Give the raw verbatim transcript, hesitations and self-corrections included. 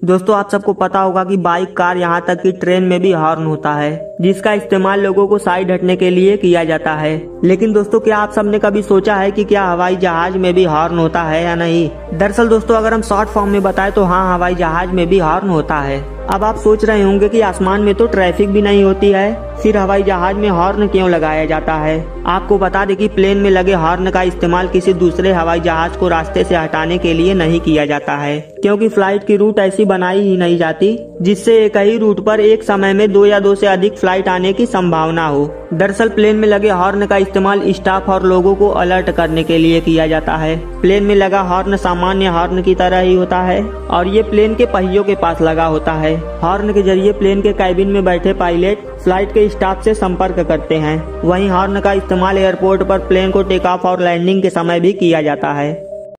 दोस्तों आप सबको पता होगा कि बाइक, कार, यहाँ तक कि ट्रेन में भी हॉर्न होता है, जिसका इस्तेमाल लोगों को साइड हटने के लिए किया जाता है। लेकिन दोस्तों क्या आप सबने कभी सोचा है कि क्या हवाई जहाज में भी हॉर्न होता है या नहीं? दरअसल दोस्तों अगर हम शॉर्ट फॉर्म में बताएं तो हाँ, हवाई जहाज में भी हॉर्न होता है। अब आप सोच रहे होंगे कि आसमान में तो ट्रैफिक भी नहीं होती है, फिर हवाई जहाज में हॉर्न क्यों लगाया जाता है? आपको बता दें कि प्लेन में लगे हॉर्न का इस्तेमाल किसी दूसरे हवाई जहाज को रास्ते से हटाने के लिए नहीं किया जाता है, क्योंकि फ्लाइट की रूट ऐसी बनाई ही नहीं जाती जिससे एक ही रूट पर एक समय में दो या दो से अधिक फ्लाइट आने की संभावना हो। दरअसल प्लेन में लगे हॉर्न का इस्तेमाल स्टाफ और लोगों को अलर्ट करने के लिए किया जाता है। प्लेन में लगा हॉर्न सामान्य हॉर्न की तरह ही होता है और ये प्लेन के पहियों के पास लगा होता है। हॉर्न के जरिए प्लेन के कैबिन में बैठे पायलट फ्लाइट के स्टाफ से संपर्क करते हैं। वहीं हॉर्न का इस्तेमाल एयरपोर्ट पर प्लेन को टेक ऑफ और लैंडिंग के समय भी किया जाता है।